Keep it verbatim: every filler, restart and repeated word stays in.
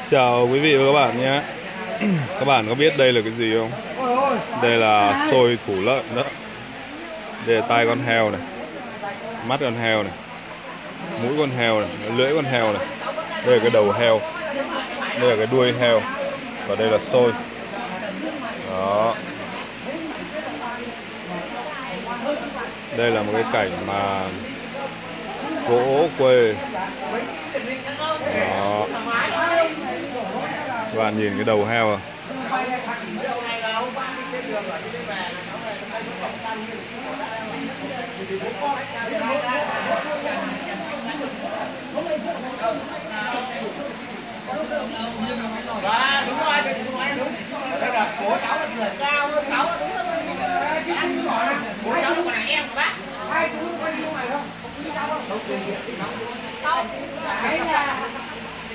Chào quý vị và các bạn nhé. Các bạn có biết đây là cái gì không? Đây là xôi thủ lợn đó. Đây là tai con heo này, mắt con heo này, mũi con heo này, lưỡi con heo này. Đây là cái đầu heo, đây là cái đuôi heo, và đây là xôi. Đó. Đây là một cái cảnh mà gỗ quê. Đó. Các bạn nhìn cái đầu heo à? À, đúng rồi, đúng rồi, đúng. Đây là bố cháu là người cao hơn cháu, đúng rồi. Bố cháu là còn em của bác. Hai chú có đi ngoài không? Không đi đâu không? Không đi đâu. Sao?